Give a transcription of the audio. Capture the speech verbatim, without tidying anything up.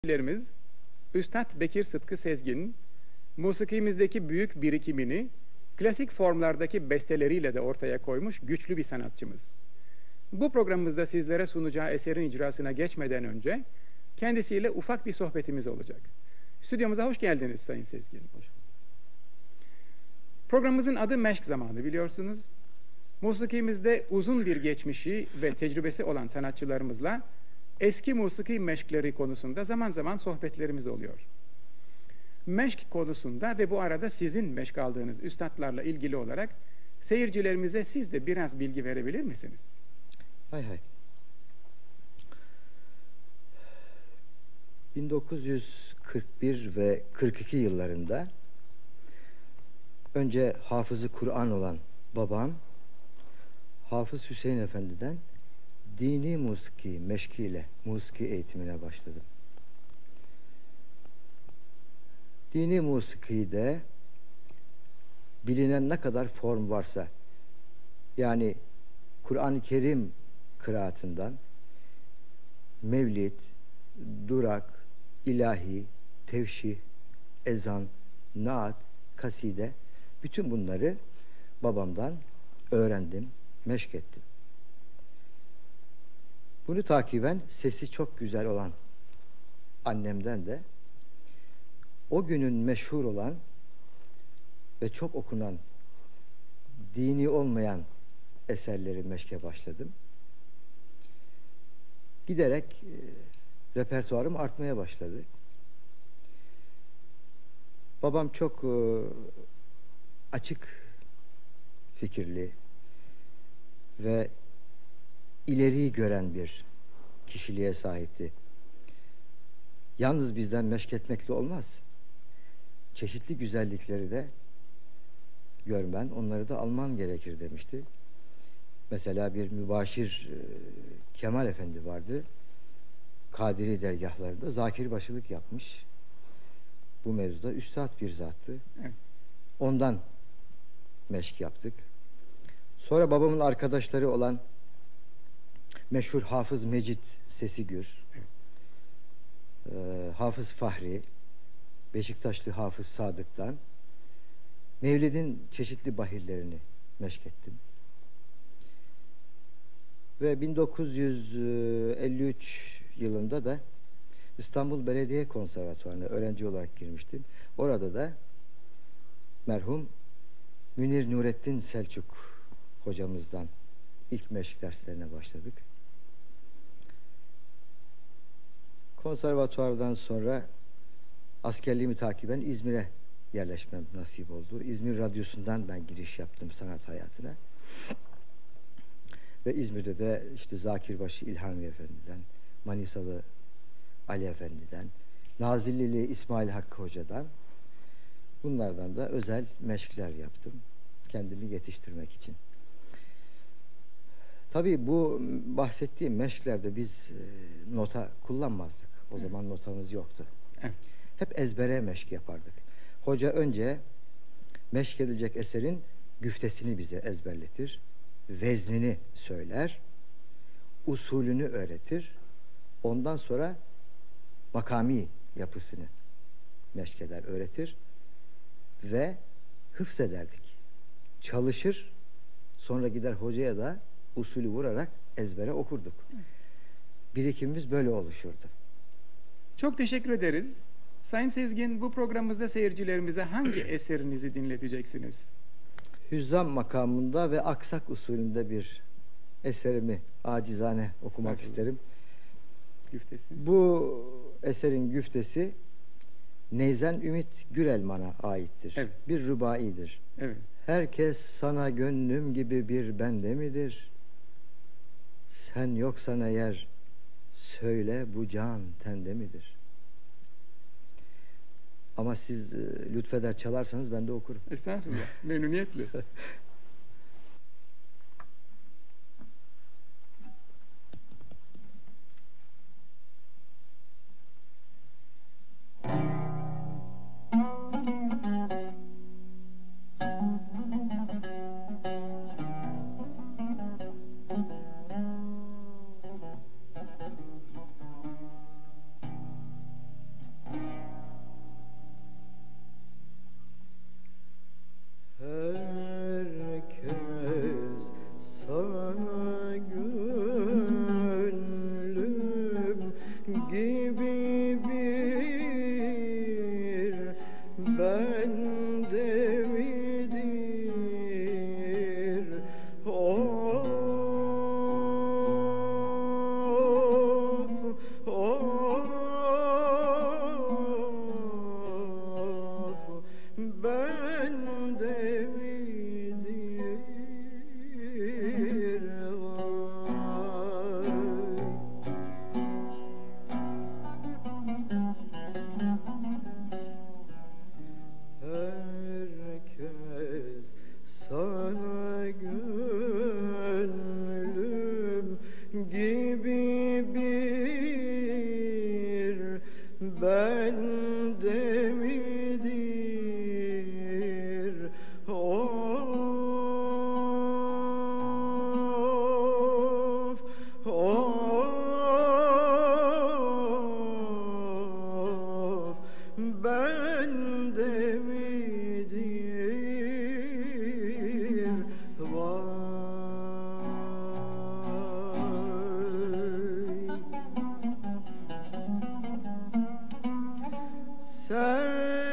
Lerimiz, Üstad Bekir Sıtkı Sezgin, musikimizdeki büyük birikimini klasik formlardaki besteleriyle de ortaya koymuş güçlü bir sanatçımız. Bu programımızda sizlere sunacağı eserin icrasına geçmeden önce kendisiyle ufak bir sohbetimiz olacak. Stüdyomuza hoş geldiniz Sayın Sezgin. Hoş. Programımızın adı Meşk Zamanı biliyorsunuz. Musikimizde uzun bir geçmişi ve tecrübesi olan sanatçılarımızla eski musiki meşkleri konusunda zaman zaman sohbetlerimiz oluyor. Meşk konusunda ve bu arada sizin meşk aldığınız üstadlarla ilgili olarak seyircilerimize siz de biraz bilgi verebilir misiniz? Hay hay. bin dokuz yüz kırk bir ve kırk iki yıllarında önce hafızı Kur'an olan babam Hafız Hüseyin Efendi'den dini musiki meşkiyle musiki eğitimine başladım. Dini musikide bilinen ne kadar form varsa, yani Kur'an-ı Kerim kıraatından mevlid, durak, ilahi, tevşih, ezan, naat, kaside, bütün bunları babamdan öğrendim, meşk ettim. Bunu takiben sesi çok güzel olan annemden de o günün meşhur olan ve çok okunan dini olmayan eserleri meşke başladım. Giderek e, repertuarım artmaya başladı. Babam çok e, açık fikirli ve ileriyi gören bir kişiliğe sahipti. Yalnız bizden meşk etmekle olmaz. Çeşitli güzellikleri de görmen, onları da alman gerekir demişti. Mesela bir mübaşir e, Kemal Efendi vardı. Kadiri dergahlarında zakir başılık yapmış. Bu mevzuda üstad bir zattı. Evet. Ondan meşk yaptık. Sonra babamın arkadaşları olan meşhur Hafız Mecit Sesigür, evet. e, Hafız Fahri, Beşiktaşlı Hafız Sadık'tan Mevlid'in çeşitli bahirlerini meşk ettim. Ve bin dokuz yüz elli üç yılında da İstanbul Belediye Konservatuvarı'na öğrenci olarak girmiştim. Orada da merhum Münir Nurettin Selçuk hocamızdan ilk meşk derslerine başladık. Konservatuvardan sonra askerliğimi takiben İzmir'e yerleşmem nasip oldu. İzmir Radyosu'ndan ben giriş yaptım sanat hayatına. Ve İzmir'de de işte Zakirbaşı İlhami Efendi'den, Manisalı Ali Efendi'den, Nazillili İsmail Hakkı Hoca'dan, bunlardan da özel meşkler yaptım kendimi yetiştirmek için. Tabii bu bahsettiğim meşklerde biz e, nota kullanmazdık. O evet. zaman notamız yoktu. Evet. Hep ezbere meşk yapardık. Hoca önce meşk edilecek eserin güftesini bize ezberletir, veznini söyler, usulünü öğretir, ondan sonra makami yapısını meşk eder, öğretir ve hıfzederdik. Çalışır, sonra gider hocaya da usulü vurarak ezbere okurduk. Birikimimiz böyle oluşurdu. Çok teşekkür ederiz. Sayın Sezgin, bu programımızda seyircilerimize hangi eserinizi dinleteceksiniz? Hüzzam makamında ve aksak usulünde bir eserimi acizane okumak Sakın. isterim. Güftesi. Bu eserin güftesi Neyzen Ümit Gürelman'a aittir. Evet. Bir rubaidir. Evet. Herkes sana gönlüm gibi bir bende midir? Sen yoksan eğer söyle bu can tende midir? Ama siz e, lütfeder çalarsanız ben de okurum. Estağfurullah. Memnuniyetle. bende midir? Of, of, bende midir? Vay. Herkes sana gönlüm gibi bir bende midir? Of, of, bende midir? Vay. Sen